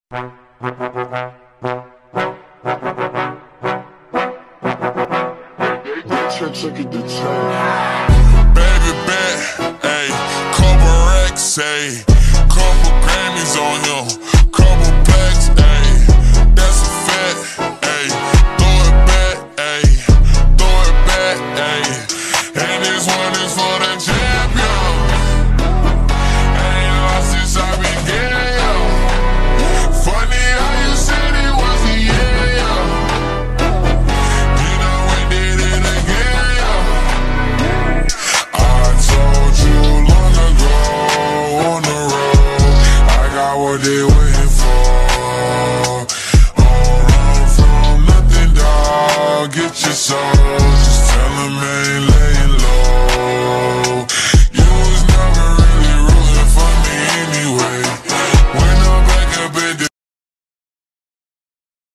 Baby bet, ayy, couple racks, ayy, couple Grammys on him, couple plaques, ayy, that's a fact, ayy, throw it back, ayy, throw it back, ayy, and this one is for the champion. Ain't lost since I began. Funny how you said it was a yeah. Then I went did it again. I told you long ago on the road, I got what they waiting for. Don't run from nothing, dog. Get your soul.